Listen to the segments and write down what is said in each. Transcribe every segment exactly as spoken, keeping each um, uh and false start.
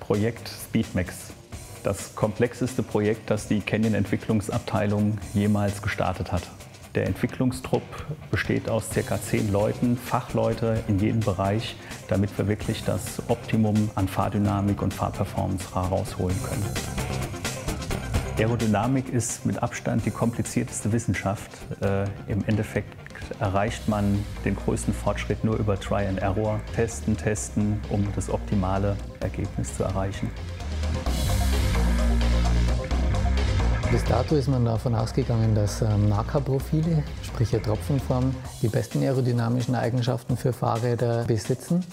Projekt Speedmax. Das komplexeste Projekt, das die Canyon-Entwicklungsabteilung jemals gestartet hat. Der Entwicklungstrupp besteht aus ca. zehn Leuten, Fachleute in jedem Bereich, damit wir wirklich das Optimum an Fahrdynamik und Fahrperformance herausholen können. Aerodynamik ist mit Abstand die komplizierteste Wissenschaft. Äh, Im Endeffekt erreicht man den größten Fortschritt nur über Try and Error. Testen, testen, um das optimale Ergebnis zu erreichen. Bis dato ist man davon ausgegangen, dass ähm, Naka-Profile, sprich eine Tropfenform, die besten aerodynamischen Eigenschaften für Fahrräder besitzen.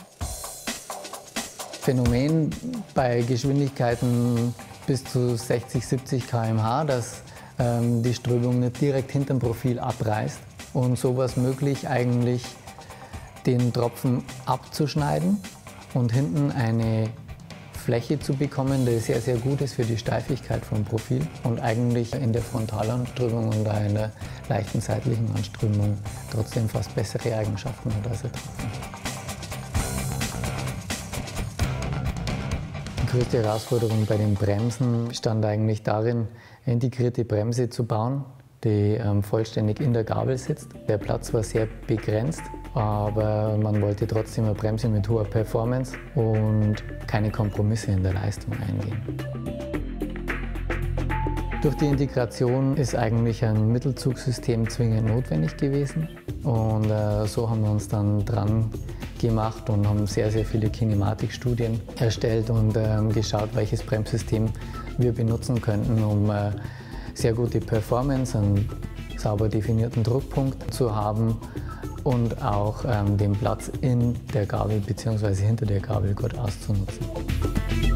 Phänomen bei Geschwindigkeiten bis zu sechzig, siebzig Kilometer pro Stunde, dass ähm, die Strömung nicht direkt hinterm Profil abreißt und sowas möglich eigentlich den Tropfen abzuschneiden und hinten eine Fläche zu bekommen, die sehr, sehr gut ist für die Steifigkeit vom Profil und eigentlich in der Frontalanströmung und auch in der leichten seitlichen Anströmung trotzdem fast bessere Eigenschaften hat als ein Tropfen. Die größte Herausforderung bei den Bremsen bestand eigentlich darin, eine integrierte Bremse zu bauen, die ähm, vollständig in der Gabel sitzt. Der Platz war sehr begrenzt, aber man wollte trotzdem eine Bremse mit hoher Performance und keine Kompromisse in der Leistung eingehen. Durch die Integration ist eigentlich ein Mittelzugsystem zwingend notwendig gewesen und äh, so haben wir uns dann dran gemacht und haben sehr, sehr viele Kinematikstudien erstellt und äh, geschaut, welches Bremssystem wir benutzen könnten, um äh, sehr gute Performance, einen sauber definierten Druckpunkt zu haben und auch ähm, den Platz in der Gabel bzw. hinter der Gabel gut auszunutzen.